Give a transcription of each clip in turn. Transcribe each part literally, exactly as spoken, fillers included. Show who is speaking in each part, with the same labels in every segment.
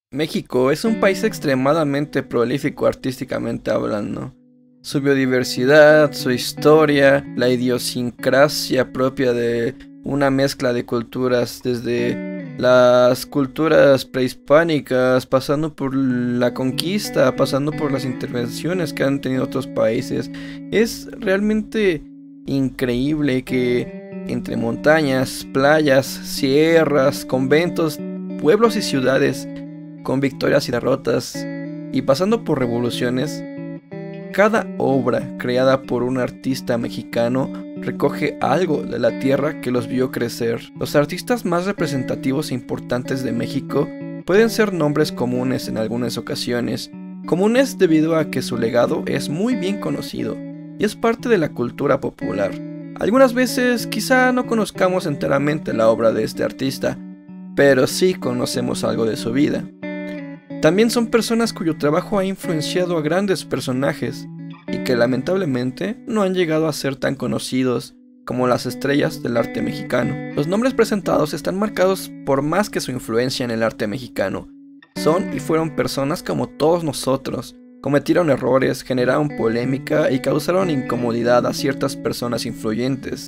Speaker 1: México es un país extremadamente prolífico artísticamente hablando. Su biodiversidad, su historia, la idiosincrasia propia de una mezcla de culturas, desde las culturas prehispánicas, pasando por la conquista, pasando por las intervenciones que han tenido otros países. Es realmente increíble que entre montañas, playas, sierras, conventos, pueblos y ciudades, con victorias y derrotas, y pasando por revoluciones, cada obra creada por un artista mexicano recoge algo de la tierra que los vio crecer. Los artistas más representativos e importantes de México pueden ser nombres comunes en algunas ocasiones, comunes debido a que su legado es muy bien conocido y es parte de la cultura popular. Algunas veces quizá no conozcamos enteramente la obra de este artista, pero sí conocemos algo de su vida. También son personas cuyo trabajo ha influenciado a grandes personajes y que lamentablemente no han llegado a ser tan conocidos como las estrellas del arte mexicano. Los nombres presentados están marcados por más que su influencia en el arte mexicano. Son y fueron personas como todos nosotros, cometieron errores, generaron polémica y causaron incomodidad a ciertas personas influyentes.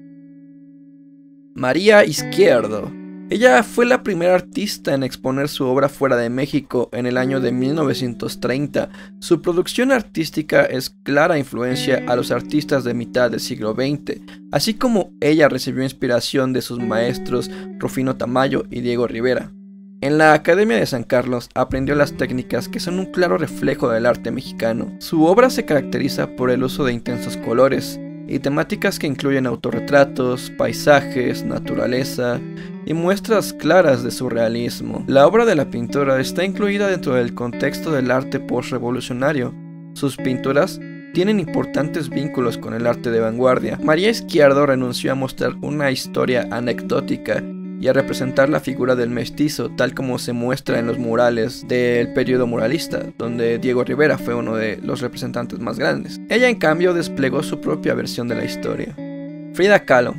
Speaker 1: María Izquierdo. Ella fue la primera artista en exponer su obra fuera de México en el año de mil novecientos treinta. Su producción artística es clara influencia a los artistas de mitad del siglo veinte, así como ella recibió inspiración de sus maestros Rufino Tamayo y Diego Rivera. En la Academia de San Carlos aprendió las técnicas que son un claro reflejo del arte mexicano. Su obra se caracteriza por el uso de intensos colores y temáticas que incluyen autorretratos, paisajes, naturaleza y muestras claras de surrealismo. La obra de la pintora está incluida dentro del contexto del arte postrevolucionario. Sus pinturas tienen importantes vínculos con el arte de vanguardia. María Izquierdo renunció a mostrar una historia anecdótica y a representar la figura del mestizo tal como se muestra en los murales del periodo muralista, donde Diego Rivera fue uno de los representantes más grandes. Ella en cambio desplegó su propia versión de la historia. Frida Kahlo.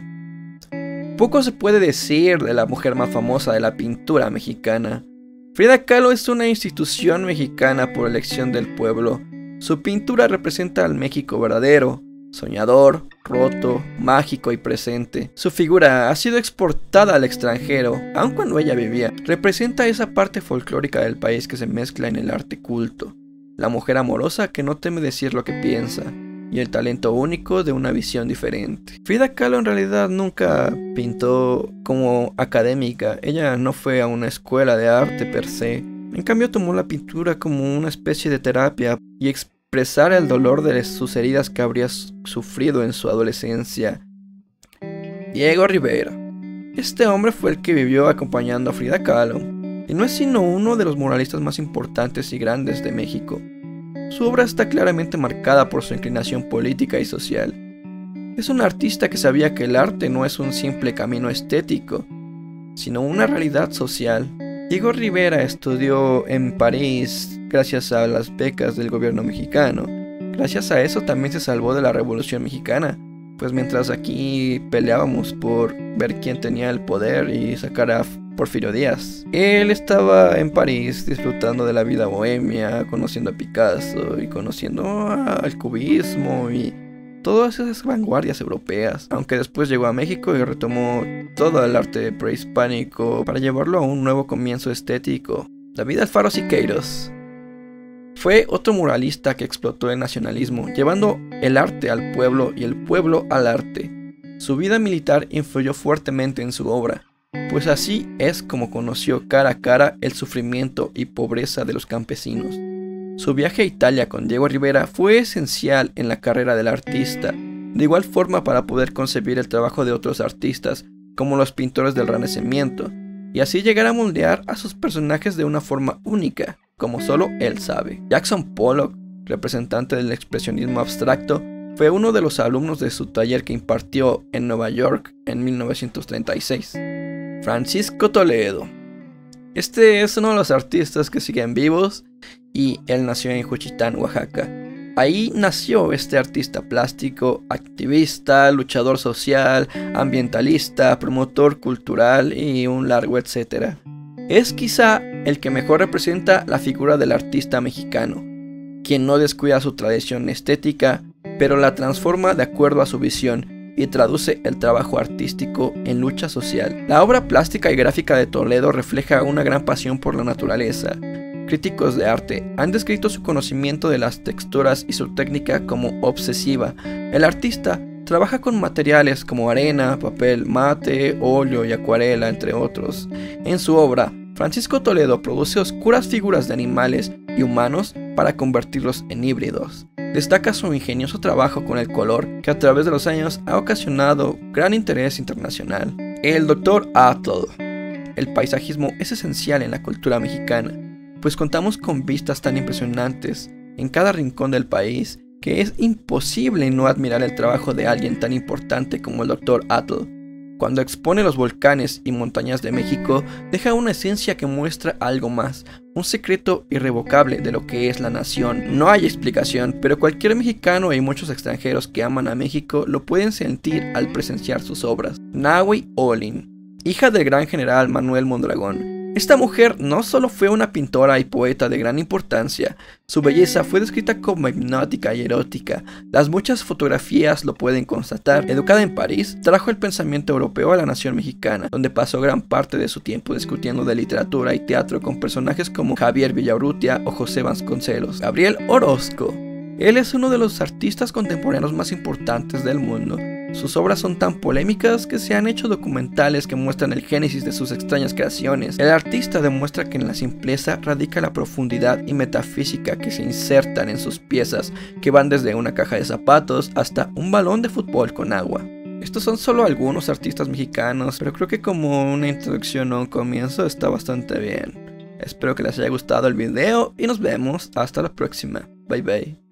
Speaker 1: Poco se puede decir de la mujer más famosa de la pintura mexicana. Frida Kahlo es una institución mexicana por elección del pueblo. Su pintura representa al México verdadero, soñador, roto, mágico y presente. Su figura ha sido exportada al extranjero, aun cuando ella vivía. Representa esa parte folclórica del país que se mezcla en el arte culto. La mujer amorosa que no teme decir lo que piensa, y el talento único de una visión diferente. Frida Kahlo en realidad nunca pintó como académica. Ella no fue a una escuela de arte per se. En cambio tomó la pintura como una especie de terapia y expresar el dolor de sus heridas que habría sufrido en su adolescencia. Diego Rivera. Este hombre fue el que vivió acompañando a Frida Kahlo, y no es sino uno de los muralistas más importantes y grandes de México. Su obra está claramente marcada por su inclinación política y social. Es un artista que sabía que el arte no es un simple camino estético, sino una realidad social. Diego Rivera estudió en París gracias a las becas del gobierno mexicano. Gracias a eso también se salvó de la Revolución Mexicana, pues mientras aquí peleábamos por ver quién tenía el poder y sacar a Porfirio Díaz, él estaba en París disfrutando de la vida bohemia, conociendo a Picasso y conociendo al cubismo y todas esas vanguardias europeas, aunque después llegó a México y retomó todo el arte prehispánico para llevarlo a un nuevo comienzo estético. David Alfaro Siqueiros fue otro muralista que explotó el nacionalismo, llevando el arte al pueblo y el pueblo al arte. Su vida militar influyó fuertemente en su obra, pues así es como conoció cara a cara el sufrimiento y pobreza de los campesinos. Su viaje a Italia con Diego Rivera fue esencial en la carrera del artista, de igual forma para poder concebir el trabajo de otros artistas, como los pintores del Renacimiento, y así llegar a moldear a sus personajes de una forma única, como solo él sabe. Jackson Pollock, representante del expresionismo abstracto, fue uno de los alumnos de su taller que impartió en Nueva York en mil novecientos treinta y seis. Francisco Toledo. Este es uno de los artistas que siguen vivos y él nació en Juchitán, Oaxaca. Ahí nació este artista plástico, activista, luchador social, ambientalista, promotor cultural y un largo etcétera. Es quizá el que mejor representa la figura del artista mexicano, quien no descuida su tradición estética, pero la transforma de acuerdo a su visión y traduce el trabajo artístico en lucha social. La obra plástica y gráfica de Toledo refleja una gran pasión por la naturaleza. Críticos de arte han descrito su conocimiento de las texturas y su técnica como obsesiva. El artista trabaja con materiales como arena, papel mate, óleo y acuarela, entre otros. En su obra, Francisco Toledo produce oscuras figuras de animales y humanos para convertirlos en híbridos. Destaca su ingenioso trabajo con el color, que a través de los años ha ocasionado gran interés internacional. El doctor Atl. El paisajismo es esencial en la cultura mexicana, pues contamos con vistas tan impresionantes en cada rincón del país que es imposible no admirar el trabajo de alguien tan importante como el doctor Atl. Cuando expone los volcanes y montañas de México, deja una esencia que muestra algo más, un secreto irrevocable de lo que es la nación. No hay explicación, pero cualquier mexicano y muchos extranjeros que aman a México lo pueden sentir al presenciar sus obras. Nahui Olin, hija del gran general Manuel Mondragón. Esta mujer no solo fue una pintora y poeta de gran importancia, su belleza fue descrita como hipnótica y erótica. Las muchas fotografías lo pueden constatar. Educada en París, trajo el pensamiento europeo a la nación mexicana, donde pasó gran parte de su tiempo discutiendo de literatura y teatro con personajes como Javier Villaurrutia o José Vasconcelos. Gabriel Orozco. Él es uno de los artistas contemporáneos más importantes del mundo. Sus obras son tan polémicas que se han hecho documentales que muestran el génesis de sus extrañas creaciones. El artista demuestra que en la simpleza radica la profundidad y metafísica que se insertan en sus piezas, que van desde una caja de zapatos hasta un balón de fútbol con agua. Estos son solo algunos artistas mexicanos, pero creo que como una introducción o un comienzo está bastante bien. Espero que les haya gustado el video y nos vemos hasta la próxima. Bye bye.